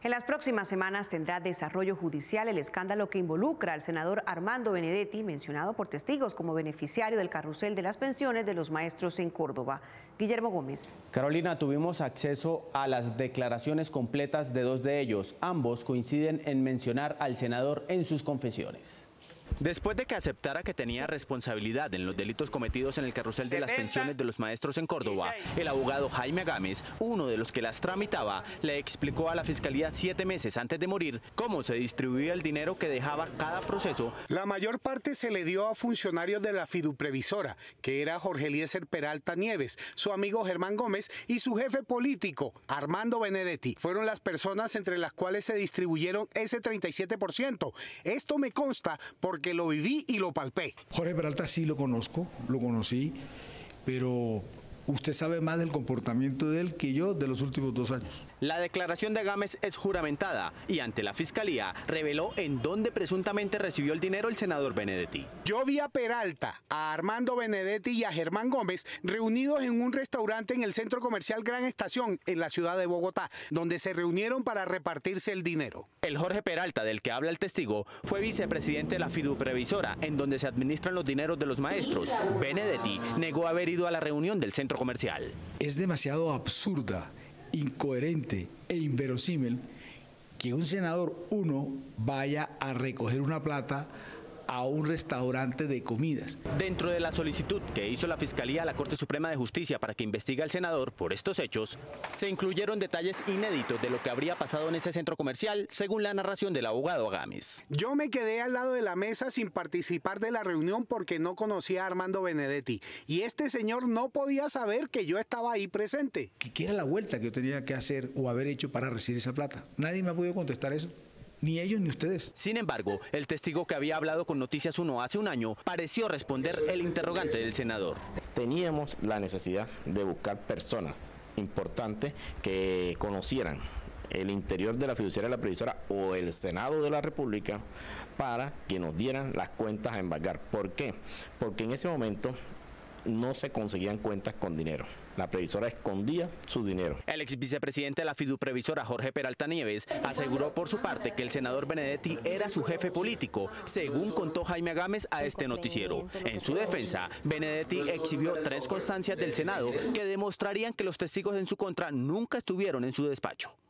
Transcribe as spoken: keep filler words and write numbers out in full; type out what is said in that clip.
En las próximas semanas tendrá desarrollo judicial el escándalo que involucra al senador Armando Benedetti, mencionado por testigos como beneficiario del carrusel de las pensiones de los maestros en Córdoba. Guillermo Gómez. Carolina, tuvimos acceso a las declaraciones completas de dos de ellos. Ambos coinciden en mencionar al senador en sus confesiones. Después de que aceptara que tenía responsabilidad en los delitos cometidos en el carrusel de las pensiones de los maestros en Córdoba, el abogado Jaime Gámez, uno de los que las tramitaba, le explicó a la Fiscalía siete meses antes de morir cómo se distribuía el dinero que dejaba cada proceso. La mayor parte se le dio a funcionarios de la fiduprevisora, que era Jorge Eliezer Peralta Nieves, su amigo Germán Gómez y su jefe político, Armando Benedetti. Fueron las personas entre las cuales se distribuyeron ese treinta y siete por ciento. Esto me consta por porque lo viví y lo palpé. Jorge Peralta sí lo conozco, lo conocí, pero usted sabe más del comportamiento de él que yo de los últimos dos años. La declaración de Gámez es juramentada y ante la Fiscalía reveló en dónde presuntamente recibió el dinero el senador Benedetti. Yo vi a Peralta, a Armando Benedetti y a Germán Gómez reunidos en un restaurante en el centro comercial Gran Estación en la ciudad de Bogotá, donde se reunieron para repartirse el dinero. El Jorge Peralta del que habla el testigo fue vicepresidente de la fiduprevisora, en donde se administran los dineros de los maestros. Benedetti negó haber ido a la reunión del centro comercial. Es demasiado absurda, incoherente e inverosímil que un senador, uno, vaya a recoger una plata a un restaurante de comidas. Dentro de la solicitud que hizo la Fiscalía a la Corte Suprema de Justicia para que investigue al senador por estos hechos, se incluyeron detalles inéditos de lo que habría pasado en ese centro comercial, según la narración del abogado Gámez. Yo me quedé al lado de la mesa sin participar de la reunión porque no conocía a Armando Benedetti, y este señor no podía saber que yo estaba ahí presente. ¿Qué era la vuelta que yo tenía que hacer o haber hecho para recibir esa plata? Nadie me ha podido contestar eso. Ni ellos ni ustedes. Sin embargo, el testigo que había hablado con Noticias uno hace un año pareció responder el interrogante del senador. Teníamos la necesidad de buscar personas importantes que conocieran el interior de la fiduciaria de la previsora o el Senado de la República para que nos dieran las cuentas a embargar. ¿Por qué? Porque en ese momento no se conseguían cuentas con dinero. La previsora escondía su dinero. El ex vicepresidente de la fiduprevisora, Jorge Peralta Nieves, aseguró por su parte que el senador Benedetti era su jefe político, según contó Jaime Gámez a este noticiero. En su defensa, Benedetti exhibió tres constancias del Senado que demostrarían que los testigos en su contra nunca estuvieron en su despacho.